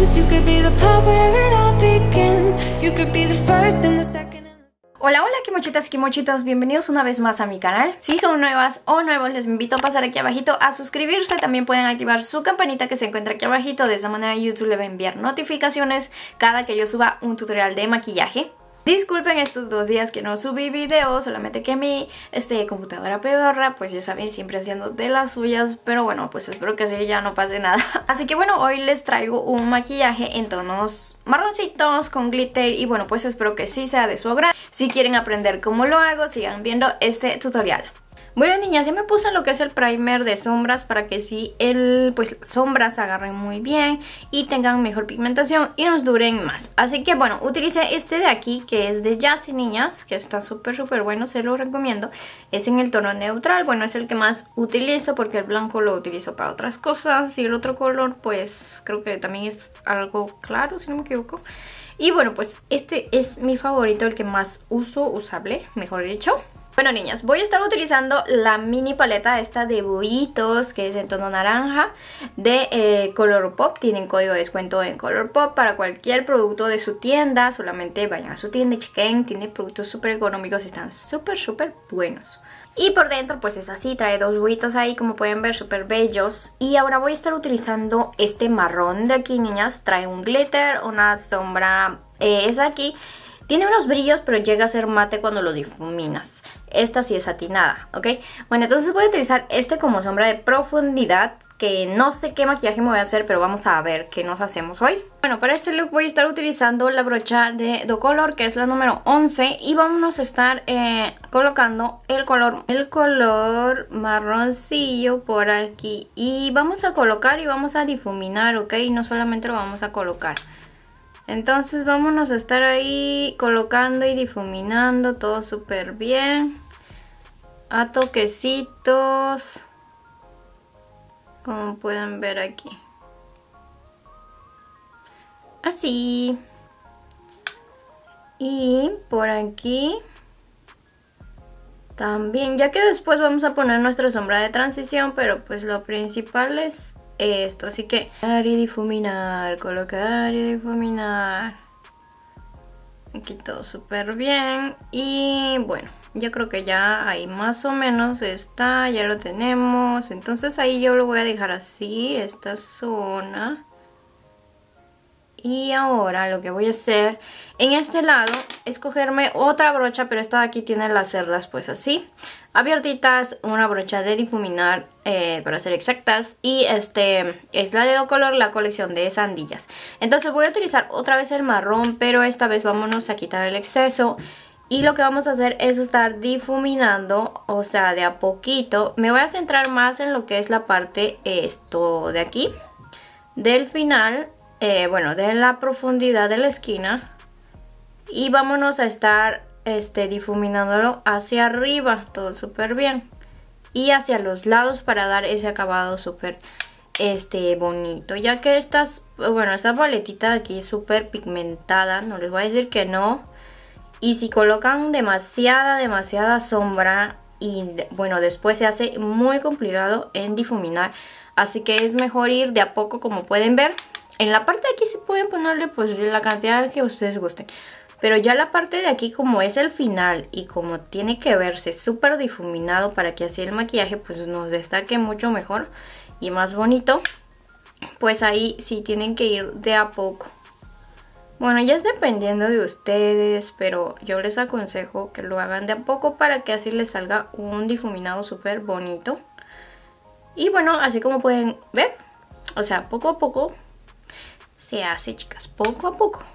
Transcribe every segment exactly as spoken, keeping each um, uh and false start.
ends. You could be the part where it all begins. You could be the first and the second. Hola, hola kimochitas, kimochitas, bienvenidos una vez más a mi canal. Si son nuevas o nuevos, les invito a pasar aquí abajito a suscribirse. También pueden activar su campanita que se encuentra aquí abajito. De esa manera YouTube le va a enviar notificaciones cada que yo suba un tutorial de maquillaje. Disculpen estos dos días que no subí video, solamente que mi este, computadora pedorra, pues ya saben, siempre haciendo de las suyas. Pero bueno, pues espero que así ya no pase nada. Así que bueno, hoy les traigo un maquillaje en tonos marroncitos con glitter. Y bueno, pues espero que sí sea de su agrado. Si quieren aprender cómo lo hago, sigan viendo este tutorial. Bueno, niñas, ya me puse lo que es el primer de sombras para que sí el, pues, las sombras agarren muy bien y tengan mejor pigmentación y nos duren más. Así que bueno, utilicé este de aquí que es de Jassi, niñas, que está súper súper bueno, se lo recomiendo. Es en el tono neutral, bueno, es el que más utilizo porque el blanco lo utilizo para otras cosas y el otro color pues creo que también es algo claro, si no me equivoco. Y bueno, pues este es mi favorito, el que más uso, usable, mejor dicho. Bueno, niñas, voy a estar utilizando la mini paleta esta de Boitos, que es en tono naranja, de eh, Colourpop. Tienen código de descuento en Colourpop para cualquier producto de su tienda. Solamente vayan a su tienda y chequen. Tiene productos súper económicos, están súper súper buenos. Y por dentro pues es así, trae dos boitos ahí, como pueden ver, súper bellos. Y ahora voy a estar utilizando este marrón de aquí, niñas. Trae un glitter, una sombra, eh, es aquí. Tiene unos brillos, pero llega a ser mate cuando lo difuminas. Esta sí es satinada, ¿ok? Bueno, entonces voy a utilizar este como sombra de profundidad, que no sé qué maquillaje me voy a hacer, pero vamos a ver qué nos hacemos hoy. Bueno, para este look voy a estar utilizando la brocha de Docolor, que es la número once. Y vámonos a estar eh, colocando el color, el color marroncillo por aquí. Y vamos a colocar y vamos a difuminar, ¿ok? Y no solamente lo vamos a colocar. Entonces vámonos a estar ahí colocando y difuminando todo súper bien. A toquecitos. Como pueden ver aquí. Así. Y por aquí. También, ya que después vamos a poner nuestra sombra de transición, pero pues lo principal es esto, así que colocar y difuminar, colocar y difuminar. Aquí todo súper bien. Y bueno, yo creo que ya ahí más o menos está, ya lo tenemos. Entonces ahí yo lo voy a dejar así, esta zona. Y ahora lo que voy a hacer en este lado es cogerme otra brocha, pero esta de aquí tiene las cerdas pues así abiertitas, una brocha de difuminar eh, para ser exactas. Y este es la de Docolor, la colección de sandillas. Entonces voy a utilizar otra vez el marrón, pero esta vez vámonos a quitar el exceso. Y lo que vamos a hacer es estar difuminando, o sea, de a poquito. Me voy a centrar más en lo que es la parte esto de aquí, del final. Eh, bueno, de la profundidad de la esquina. Y vámonos a estar este, difuminándolo hacia arriba, todo súper bien. Y hacia los lados para dar ese acabado súper este, bonito. Ya que estas, bueno, esta paletita de aquí es súper pigmentada, no les voy a decir que no. Y si colocan demasiada, demasiada sombra, y bueno, después se hace muy complicado en difuminar. Así que es mejor ir de a poco, como pueden ver. En la parte de aquí sí pueden ponerle pues la cantidad que ustedes gusten. Pero ya la parte de aquí, como es el final y como tiene que verse súper difuminado para que así el maquillaje pues nos destaque mucho mejor y más bonito, pues ahí sí tienen que ir de a poco. Bueno, ya es dependiendo de ustedes, pero yo les aconsejo que lo hagan de a poco para que así les salga un difuminado súper bonito. Y bueno, así como pueden ver, o sea, poco a poco se hace, chicas, poco a poco.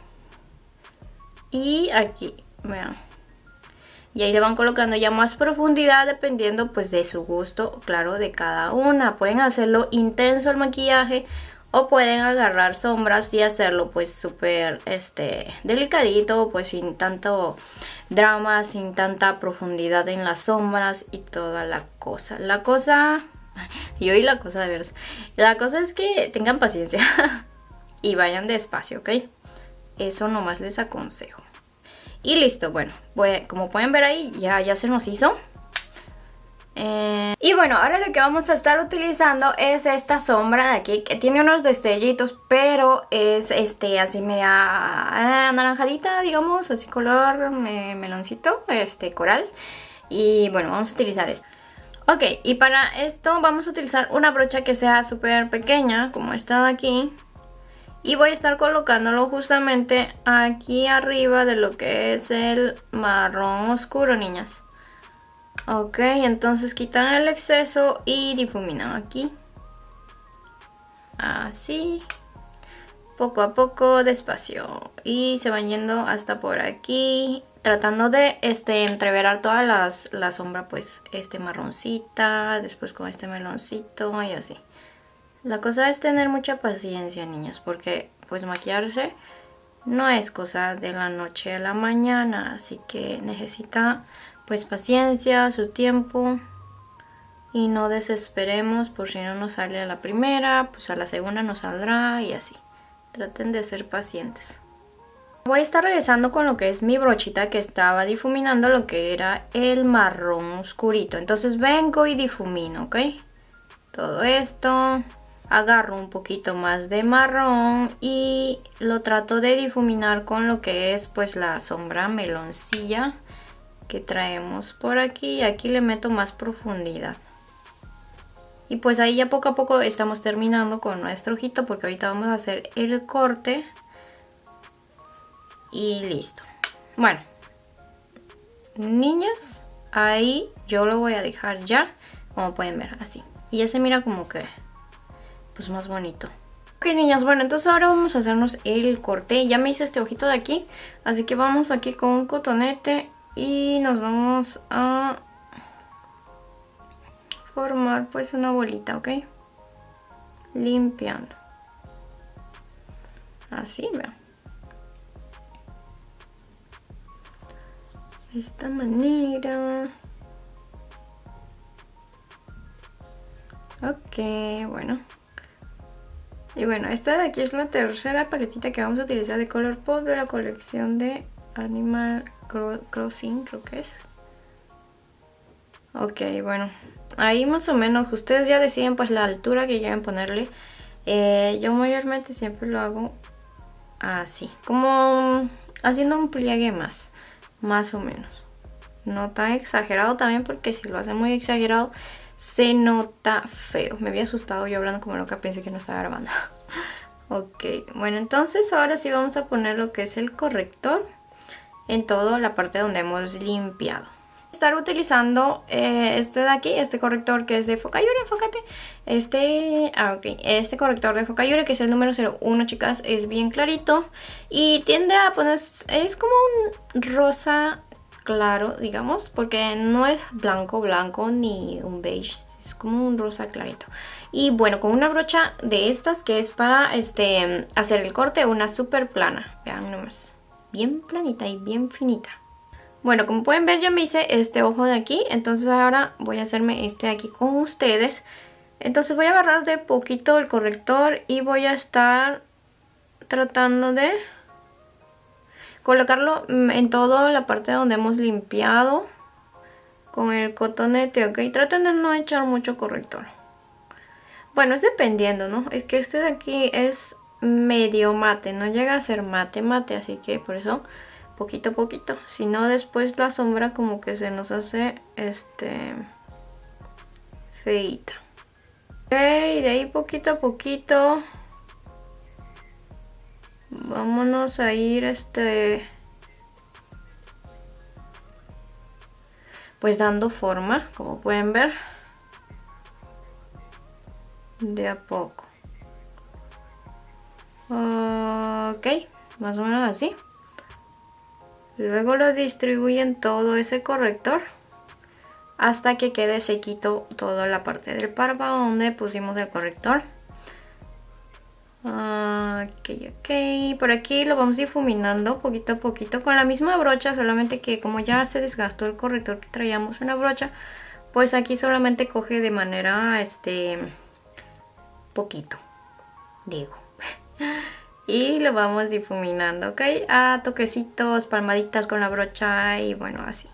Y aquí, vean. Y ahí le van colocando ya más profundidad dependiendo pues de su gusto, claro, de cada una. Pueden hacerlo intenso el maquillaje o pueden agarrar sombras y hacerlo pues súper este, delicadito, pues sin tanto drama, sin tanta profundidad en las sombras y toda la cosa. La cosa... Y hoy la cosa de veras. La cosa es que tengan paciencia y vayan despacio, ¿ok? Eso nomás les aconsejo. Y listo, bueno, voy, como pueden ver ahí ya, ya se nos hizo. Eh, y bueno, ahora lo que vamos a estar utilizando es esta sombra de aquí, que tiene unos destellitos, pero es este así media eh, anaranjadita, digamos, así color eh, meloncito, este coral. Y bueno, vamos a utilizar esto. Ok, y para esto vamos a utilizar una brocha que sea súper pequeña, como esta de aquí. Y voy a estar colocándolo justamente aquí arriba de lo que es el marrón oscuro, niñas. Ok, entonces quitan el exceso y difuminan aquí. Así. Poco a poco, despacio. Y se van yendo hasta por aquí. Tratando de este, entreverar toda las, la sombra, pues, este marroncita. Después con este meloncito y así. La cosa es tener mucha paciencia, niñas, porque pues maquillarse no es cosa de la noche a la mañana, así que necesita pues paciencia, su tiempo, y no desesperemos por si no nos sale a la primera, pues a la segunda nos saldrá y así. Traten de ser pacientes. Voy a estar regresando con lo que es mi brochita que estaba difuminando lo que era el marrón oscurito, entonces vengo y difumino, ¿ok? Todo esto. Agarro un poquito más de marrón y lo trato de difuminar con lo que es pues la sombra meloncilla que traemos por aquí. Aquí le meto más profundidad. Y pues ahí ya poco a poco estamos terminando con nuestro ojito, porque ahorita vamos a hacer el corte. Y listo. Bueno, niñas, ahí yo lo voy a dejar ya, como pueden ver, así. Y ya se mira como que pues más bonito. Ok, niñas, bueno, entonces ahora vamos a hacernos el corte. Ya me hice este ojito de aquí, así que vamos aquí con un cotonete y nos vamos a formar pues una bolita, ¿ok? Limpiando. Así, vean. De esta manera. Ok, bueno. Y bueno, esta de aquí es la tercera paletita que vamos a utilizar de Colourpop de la colección de Animal Crossing, creo que es. Ok, bueno, ahí más o menos ustedes ya deciden pues la altura que quieren ponerle. Eh, yo mayormente siempre lo hago así, como haciendo un pliegue más, más o menos. No tan exagerado también, porque si lo hacen muy exagerado se nota feo. Me había asustado yo hablando como loca, pensé que no estaba grabando. Ok, bueno, entonces ahora sí vamos a poner lo que es el corrector en toda la parte donde hemos limpiado. Estar utilizando eh, este de aquí, este corrector que es de Focallure, enfócate. Este, ah, ok, este corrector de Focallure que es el número cero uno, chicas, es bien clarito y tiende a poner, es como un rosa claro, digamos, porque no es blanco blanco ni un beige, es como un rosa clarito. Y bueno, con una brocha de estas que es para este hacer el corte, una súper plana, vean nomás, bien planita y bien finita. Bueno, como pueden ver ya me hice este ojo de aquí, entonces ahora voy a hacerme este de aquí con ustedes. Entonces voy a agarrar de poquito el corrector y voy a estar tratando de colocarlo en toda la parte donde hemos limpiado con el cotonete, ok. Traten de no echar mucho corrector. Bueno, es dependiendo, ¿no? Es que este de aquí es medio mate, no llega a ser mate mate, así que por eso poquito a poquito. Si no, después la sombra como que se nos hace este feita. Ok, de ahí poquito a poquito vámonos a ir este pues dando forma, como pueden ver, de a poco. Ok, más o menos así. Luego lo distribuyen todo ese corrector hasta que quede sequito toda la parte del párpado donde pusimos el corrector. Ok, ok, por aquí lo vamos difuminando poquito a poquito con la misma brocha, solamente que como ya se desgastó el corrector que traíamos en la brocha, pues aquí solamente coge de manera, este, poquito, digo. Y lo vamos difuminando, ok, a toquecitos, palmaditas con la brocha y bueno, así.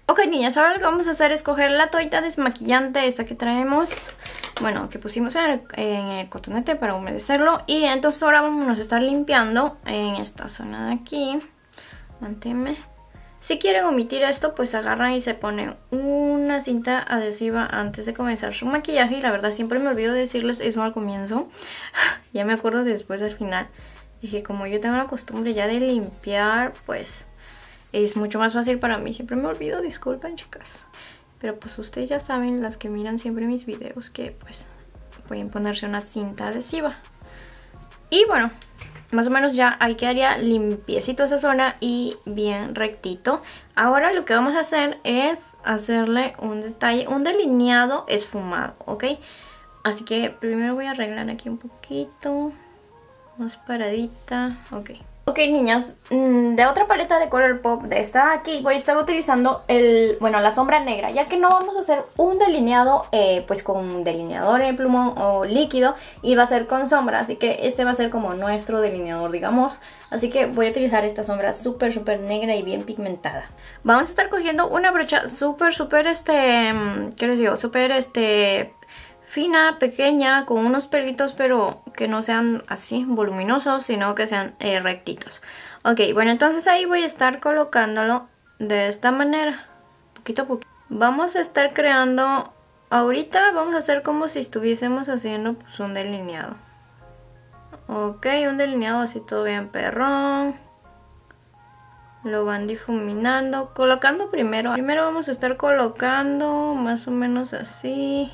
Ok, niñas, ahora lo que vamos a hacer es coger la toallita desmaquillante, esta que traemos, bueno, que pusimos en el, en el cotonete para humedecerlo. Y entonces ahora vamos a estar limpiando en esta zona de aquí. Manténme. Si quieren omitir esto, pues agarran y se ponen una cinta adhesiva antes de comenzar su maquillaje. Y la verdad siempre me olvido decirles eso al comienzo. Ya me acuerdo después al final. Dije, como yo tengo la costumbre ya de limpiar, pues es mucho más fácil para mí. Siempre me olvido, disculpen, chicas. Pero pues ustedes ya saben, las que miran siempre mis videos, que pues pueden ponerse una cinta adhesiva. Y bueno, más o menos ya ahí quedaría limpiecito esa zona y bien rectito. Ahora lo que vamos a hacer es hacerle un detalle, un delineado esfumado, ¿ok? Así que primero voy a arreglar aquí un poquito, más paradita, ok. Ok, niñas, de otra paleta de Colourpop, de esta de aquí, voy a estar utilizando el, bueno, la sombra negra, ya que no vamos a hacer un delineado eh, pues con delineador en plumón o líquido, y va a ser con sombra, así que este va a ser como nuestro delineador, digamos. Así que voy a utilizar esta sombra súper súper negra y bien pigmentada. Vamos a estar cogiendo una brocha súper súper este, ¿qué les digo? Súper este... fina, pequeña, con unos pelitos, pero que no sean así voluminosos, sino que sean eh, rectitos. Ok, bueno, entonces ahí voy a estar colocándolo de esta manera, poquito a poquito. Vamos a estar creando, ahorita vamos a hacer como si estuviésemos haciendo pues un delineado. Ok, un delineado así todo bien perrón. Lo van difuminando, colocando primero. Primero vamos a estar colocando más o menos así.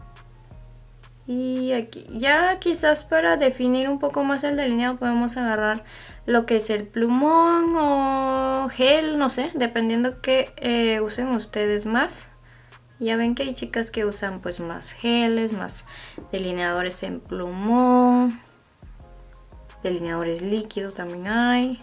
Y aquí, ya quizás para definir un poco más el delineado podemos agarrar lo que es el plumón o gel, no sé, dependiendo que eh, usen ustedes más. Ya ven que hay chicas que usan pues más geles, más delineadores en plumón, delineadores líquidos también hay.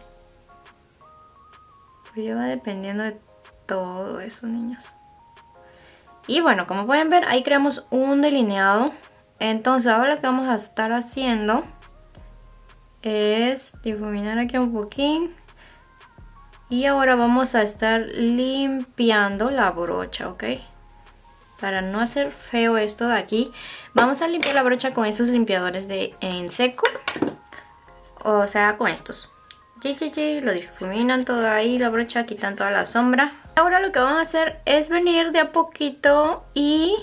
Pues ya va dependiendo de todo eso, niños. Y bueno, como pueden ver, ahí creamos un delineado. Entonces ahora lo que vamos a estar haciendo es difuminar aquí un poquín. Y ahora vamos a estar limpiando la brocha, ¿ok? Para no hacer feo esto de aquí, vamos a limpiar la brocha con esos limpiadores de en seco. O sea, con estos. Chi, chi, chi, lo difuminan todo ahí, la brocha, quitan toda la sombra. Ahora lo que vamos a hacer es venir de a poquito y...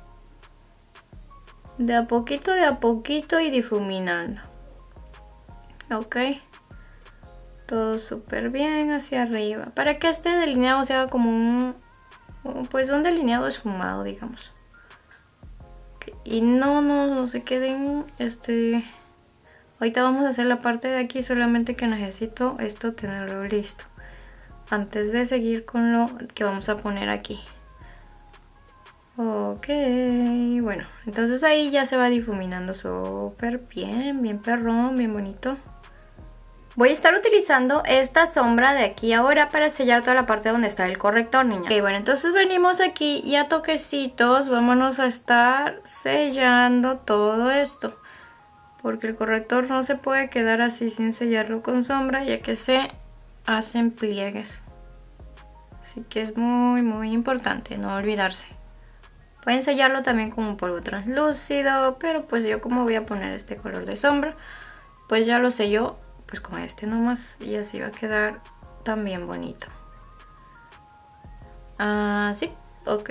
de a poquito, de a poquito y difuminando. Ok. Todo súper bien hacia arriba. Para que este delineado sea como un... pues un delineado esfumado, digamos. Okay. Y no, no, no se queden... este... ahorita vamos a hacer la parte de aquí, solamente que necesito esto tenerlo listo. Antes de seguir con lo que vamos a poner aquí. Ok, bueno, entonces ahí ya se va difuminando súper bien, bien perrón, bien bonito. Voy a estar utilizando esta sombra de aquí ahora para sellar toda la parte donde está el corrector, niña. Ok, bueno, entonces venimos aquí y a toquecitos vámonos a estar sellando todo esto. Porque el corrector no se puede quedar así sin sellarlo con sombra, ya que se hacen pliegues. Así que es muy muy importante no olvidarse. Pueden sellarlo también con un polvo translúcido, pero pues yo como voy a poner este color de sombra, pues ya lo sello pues con este nomás y así va a quedar también bonito. Así, ok.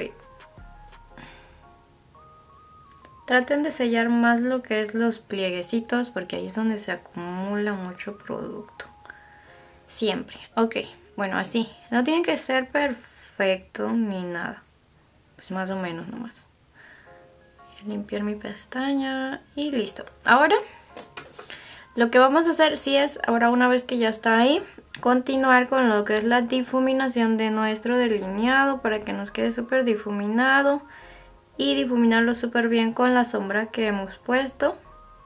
Traten de sellar más lo que es los plieguecitos porque ahí es donde se acumula mucho producto. Siempre, ok. Bueno, así, no tiene que ser perfecto ni nada. Pues más o menos nomás. Voy a limpiar mi pestaña y listo. Ahora lo que vamos a hacer sí es, ahora una vez que ya está ahí, continuar con lo que es la difuminación de nuestro delineado para que nos quede súper difuminado y difuminarlo súper bien con la sombra que hemos puesto.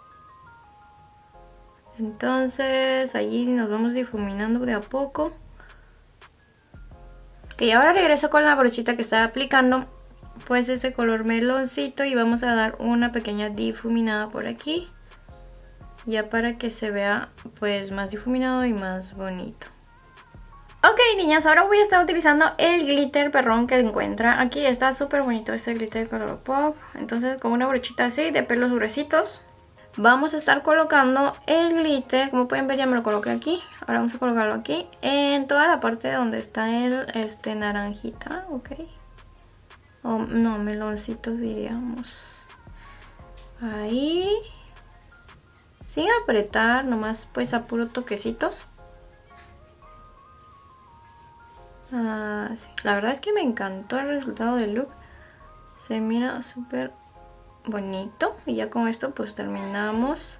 Entonces allí nos vamos difuminando de a poco. Ok, ahora regreso con la brochita que estaba aplicando pues ese color meloncito y vamos a dar una pequeña difuminada por aquí, ya para que se vea pues más difuminado y más bonito. Ok, niñas, ahora voy a estar utilizando el glitter perrón que encuentra. Aquí está súper bonito este glitter de Colourpop. Entonces con una brochita así de pelos gruesitos vamos a estar colocando el glitter. Como pueden ver, ya me lo coloqué aquí. Ahora vamos a colocarlo aquí en toda la parte donde está el este naranjita, ok. O no, meloncitos diríamos. Ahí. Sin apretar, nomás pues a puro toquecitos. Ah, sí. La verdad es que me encantó el resultado del look. Se mira súper bonito. Y ya con esto pues terminamos.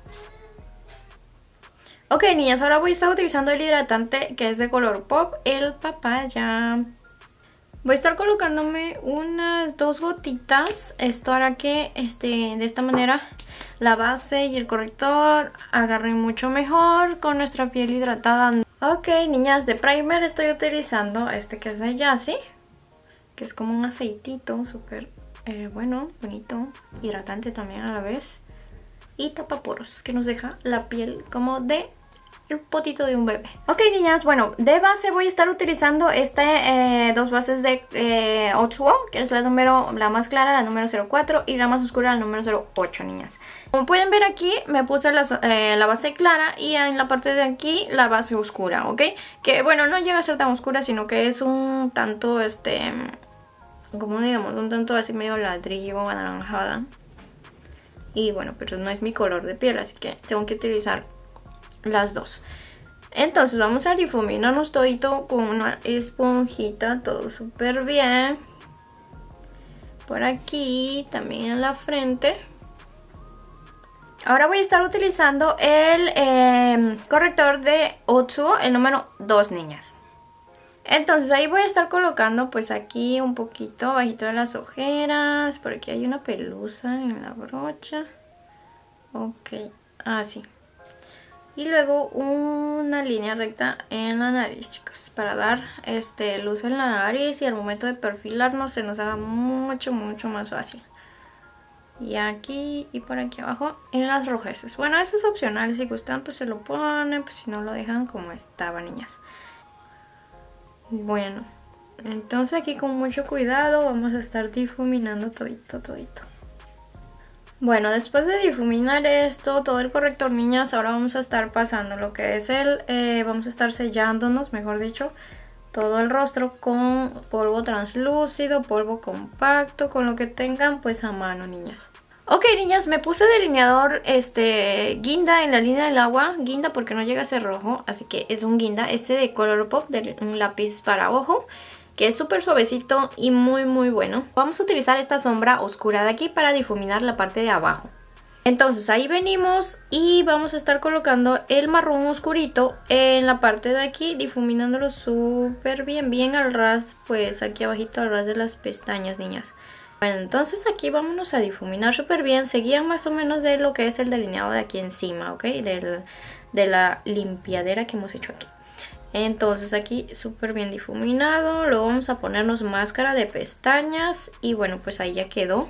Ok, niñas, ahora voy a estar utilizando el hidratante que es de Colourpop, el papaya. Voy a estar colocándome unas dos gotitas. Esto hará que este, de esta manera la base y el corrector agarren mucho mejor con nuestra piel hidratada. Ok, niñas, de primer estoy utilizando este que es de Jassi, que es como un aceitito súper eh, bueno, bonito, hidratante también a la vez. Y tapaporos, que nos deja la piel como de el potito de un bebé. Ok, niñas, bueno, de base voy a estar utilizando este eh, dos bases de eh, Otsuo, que es la número, la más clara, la número cero cuatro, y la más oscura, la número cero ocho, niñas. Como pueden ver aquí, me puse la, eh, la base clara y en la parte de aquí la base oscura, ¿ok? Que bueno, no llega a ser tan oscura, sino que es un tanto, este, como digamos, un tanto así medio ladrillo, anaranjada. Y bueno, pero no es mi color de piel, así que tengo que utilizar las dos. Entonces vamos a difuminarnos todito con una esponjita, todo súper bien. Por aquí, también en la frente. Ahora voy a estar utilizando el eh, corrector de Otsuo, el número dos, niñas. Entonces ahí voy a estar colocando pues aquí un poquito bajito de las ojeras. Por aquí hay una pelusa en la brocha. Ok, así. Y luego una línea recta en la nariz, chicas, para dar este luz en la nariz y al momento de perfilarnos se nos haga mucho, mucho más fácil. Y aquí y por aquí abajo en las rojeces. Bueno, eso es opcional, si gustan pues se lo ponen, pues si no lo dejan como estaba, niñas. Bueno, entonces aquí con mucho cuidado vamos a estar difuminando todito, todito. Bueno, después de difuminar esto, todo el corrector, niñas, ahora vamos a estar pasando lo que es el... Eh, vamos a estar sellándonos, mejor dicho, todo el rostro con polvo translúcido, polvo compacto, con lo que tengan pues a mano, niñas. Ok, niñas, me puse delineador este guinda en la línea del agua. Guinda porque no llega a ser rojo, así que es un guinda. Este de Colourpop, de un lápiz para ojo, que es súper suavecito y muy muy bueno. Vamos a utilizar esta sombra oscura de aquí para difuminar la parte de abajo. Entonces ahí venimos y vamos a estar colocando el marrón oscurito en la parte de aquí, difuminándolo súper bien, bien al ras, pues aquí abajito al ras de las pestañas, niñas. Bueno, entonces aquí vámonos a difuminar súper bien. Seguían más o menos de lo que es el delineado de aquí encima, ¿ok? Del, de la limpiadera que hemos hecho aquí. Entonces aquí súper bien difuminado. Luego vamos a ponernos máscara de pestañas. Y bueno, pues ahí ya quedó.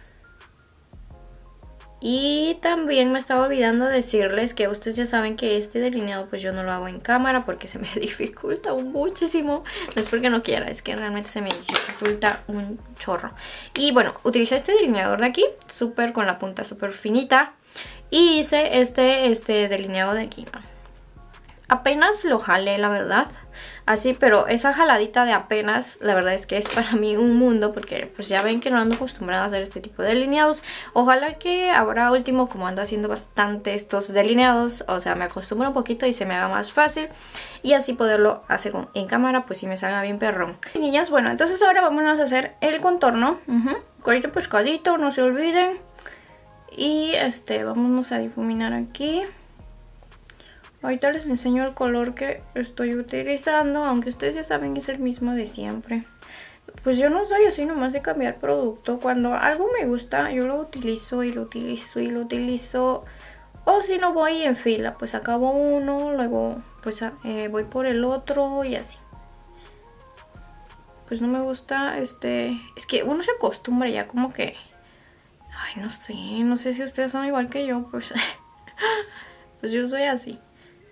Y también me estaba olvidando decirles que ustedes ya saben que este delineado pues yo no lo hago en cámara porque se me dificulta muchísimo. No es porque no quiera, es que realmente se me dificulta un chorro. Y bueno, utilicé este delineador de aquí, súper con la punta súper finita. Y hice este, este delineado de aquí. Apenas lo jalé, la verdad. Así, pero esa jaladita de apenas, la verdad es que es para mí un mundo, porque pues ya ven que no ando acostumbrada a hacer este tipo de delineados. Ojalá que ahora último, como ando haciendo bastante estos delineados, o sea, me acostumbro un poquito y se me haga más fácil. Y así poderlo hacer en cámara, pues si me salga bien perrón. Y niñas, bueno, entonces ahora vámonos a hacer el contorno. Uh-huh. Colito pescadito, no se olviden. Y este, vámonos a difuminar aquí. Ahorita les enseño el color que estoy utilizando, aunque ustedes ya saben que es el mismo de siempre. Pues yo no soy así nomás de cambiar producto. Cuando algo me gusta, yo lo utilizo y lo utilizo y lo utilizo. O si no voy en fila, pues acabo uno, luego pues eh, voy por el otro y así. Pues no me gusta, este... Es que uno se acostumbra ya como que... Ay, no sé, no sé si ustedes son igual que yo, pues... pues yo soy así.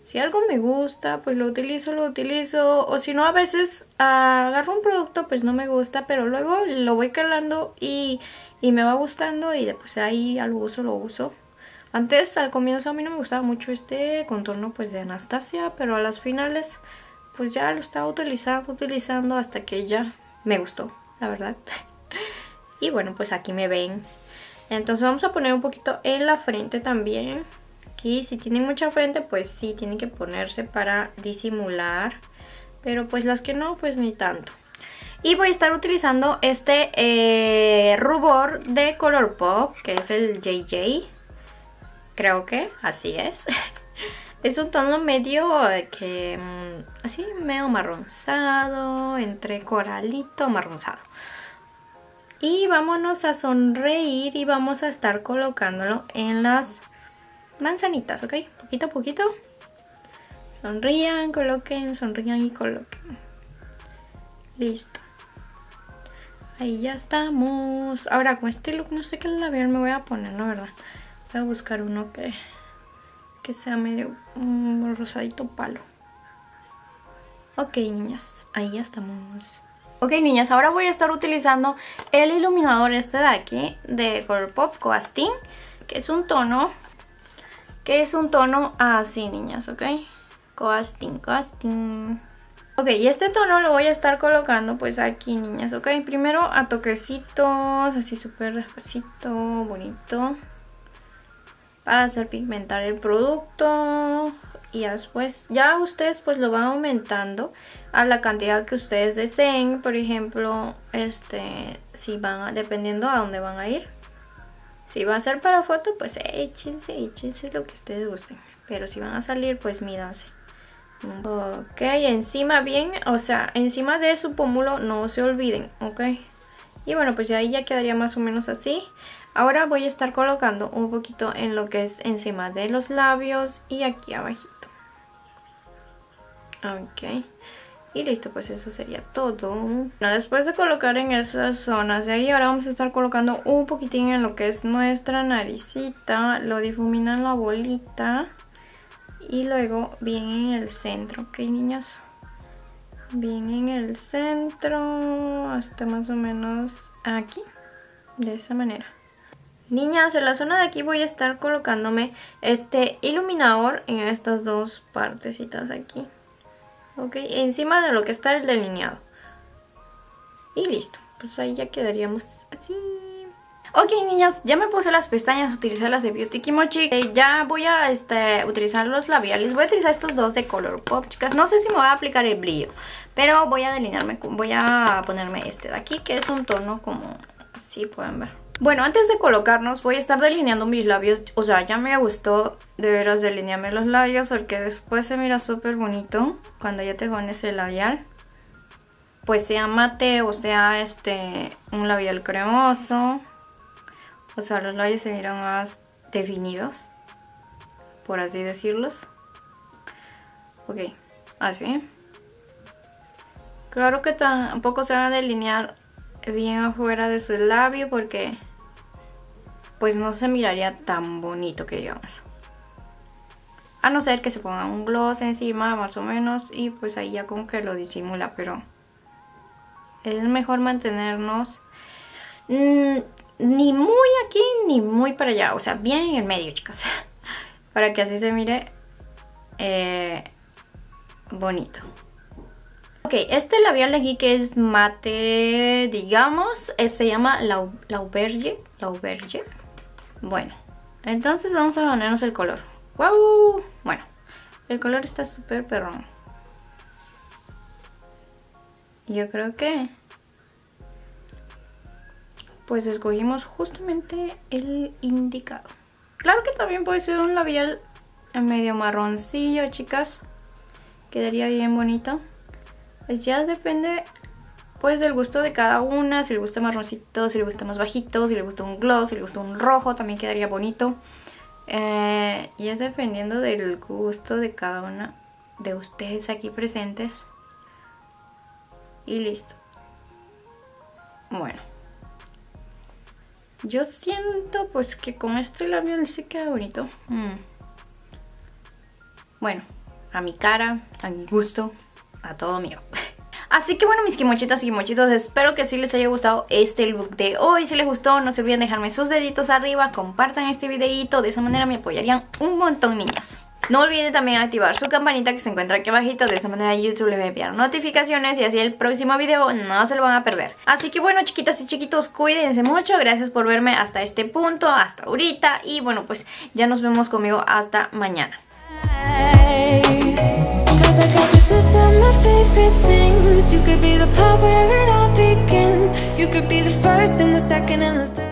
Si algo me gusta, pues lo utilizo, lo utilizo. O si no, a veces uh, agarro un producto, pues no me gusta, pero luego lo voy calando y, y me va gustando y después ahí lo uso, lo uso. Antes, al comienzo, a mí no me gustaba mucho este contorno pues de Anastasia, pero a las finales, pues ya lo estaba utilizando, utilizando hasta que ya me gustó, la verdad. Y bueno, pues aquí me ven. Entonces vamos a poner un poquito en la frente también. Aquí si tienen mucha frente, pues sí, tienen que ponerse para disimular. Pero pues las que no, pues ni tanto. Y voy a estar utilizando este eh, rubor de Colourpop, que es el J J. Creo que así es. Es un tono medio eh, que... así, medio marronzado, entre coralito, marronzado. Y vámonos a sonreír y vamos a estar colocándolo en las manzanitas, ¿ok? Poquito a poquito. Sonrían, coloquen, sonrían y coloquen. Listo. Ahí ya estamos. Ahora con este look no sé qué labial me voy a poner, la verdad. Voy a buscar uno que, que sea medio um, rosadito palo. Ok, niñas, ahí ya estamos. Ok, niñas, ahora voy a estar utilizando el iluminador este de aquí, de Colourpop Coastin, que es un tono, que es un tono así, niñas, ok. Coastin, Coastin. Ok, y este tono lo voy a estar colocando pues aquí, niñas, ok. Primero a toquecitos, así súper despacito, bonito, para hacer pigmentar el producto. Y después ya ustedes pues lo van aumentando a la cantidad que ustedes deseen. Por ejemplo, este si van a, dependiendo a dónde van a ir. Si va a ser para foto, pues échense, échense lo que ustedes gusten. Pero si van a salir, pues mídanse. Ok, encima bien, o sea, encima de su pómulo no se olviden, ok. Y bueno, pues ya ahí ya quedaría más o menos así. Ahora voy a estar colocando un poquito en lo que es encima de los labios y aquí abajito. Ok, y listo, pues eso sería todo. Bueno, después de colocar en esas zonas de ahí, ahora vamos a estar colocando un poquitín en lo que es nuestra naricita. Lo difuminan la bolita. Y luego bien en el centro, ok, niñas. Bien en el centro, hasta más o menos aquí, de esa manera. Niñas, en la zona de aquí voy a estar colocándome este iluminador en estas dos partecitas aquí. Ok, encima de lo que está el delineado. Y listo, pues ahí ya quedaríamos así. Ok, niñas, ya me puse las pestañas, utilicé las de Beauty Kimochi. eh, Ya voy a este, utilizar los labiales. Voy a utilizar estos dos de Colourpop, chicas. No sé si me voy a aplicar el brillo, pero voy a delinearme, voy a ponerme este de aquí, que es un tono como así, pueden ver. Bueno, antes de colocarnos voy a estar delineando mis labios. O sea, ya me gustó de veras delinearme los labios, porque después se mira súper bonito cuando ya te pones el labial. Pues sea mate o sea este un labial cremoso. O sea, los labios se miran más definidos, por así decirlos. Ok, así. Claro que tampoco se van a delinear bien afuera de su labio, porque pues no se miraría tan bonito, que digamos. A no ser que se ponga un gloss encima, más o menos, y pues ahí ya como que lo disimula, pero es mejor mantenernos mmm, ni muy aquí ni muy para allá, o sea, bien en el medio, chicas, para que así se mire eh, bonito. Ok, este labial de aquí que es mate, digamos, se llama L'Auberge. L'Auberge. Bueno, entonces vamos a ponernos el color. ¡Wow! Bueno, el color está súper perrón. Yo creo que pues escogimos justamente el indicado. Claro que también puede ser un labial medio marroncillo, chicas. Quedaría bien bonito. Pues ya depende pues del gusto de cada una. Si le gusta marroncito, si le gusta más bajito, si le gusta un gloss, si le gusta un rojo, también quedaría bonito. Eh, y es dependiendo del gusto de cada una de ustedes aquí presentes. Y listo. Bueno, yo siento pues que con este labial sí queda bonito. mm. Bueno, a mi cara, a mi gusto, a todo mío. Así que bueno, mis kimochitas y kimochitos, espero que sí les haya gustado este look de hoy. Si les gustó, no se olviden dejarme sus deditos arriba, compartan este videito, de esa manera me apoyarían un montón, niñas. No olviden también activar su campanita que se encuentra aquí abajito, de esa manera YouTube les va a enviar notificaciones y así el próximo video no se lo van a perder. Así que bueno, chiquitas y chiquitos, cuídense mucho, gracias por verme hasta este punto, hasta ahorita, y bueno, pues ya nos vemos conmigo hasta mañana. Cause I got this list of my favorite things. You could be the part where it all begins. You could be the first and the second and the third.